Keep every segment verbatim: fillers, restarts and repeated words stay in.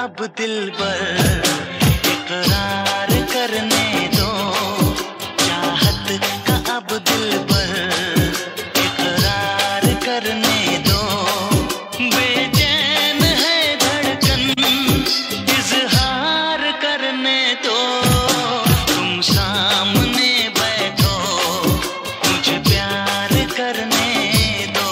अब दिलबर इकरार करने दो, चाहत का अब दिलबर इकरार करने दो। बेचैन है धड़कन इजहार करने दो, तुम सामने बैठो मुझे प्यार करने दो।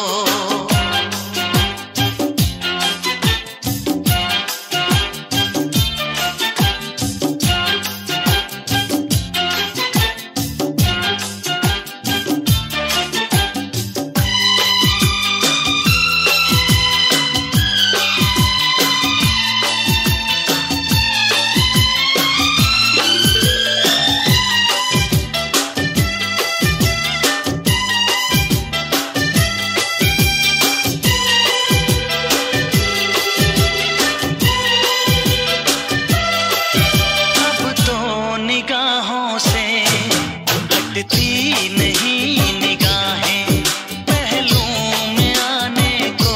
निगाहों से हटती नहीं निगाहें, पहलू में आने को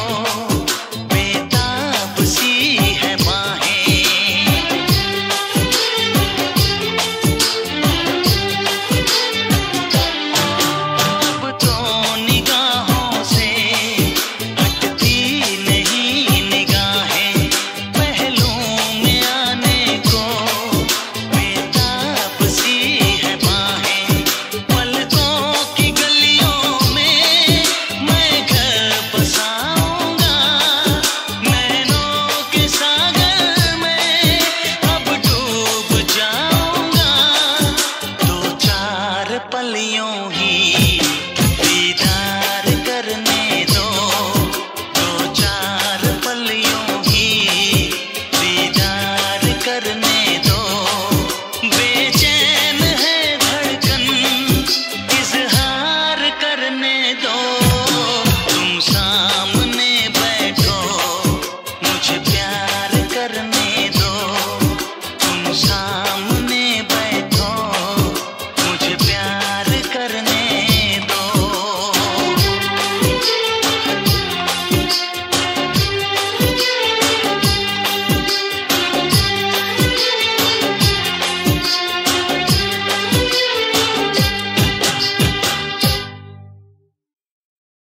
बेताब सी है बाहें। अब तो निगाहों से हटती नहीं निगाहें, पहलू में आने को पलियों ही दीदार करने दो, दो चार पलियों ही दीदार करने दो। बेचैन है धड़कन इजहार करने दो।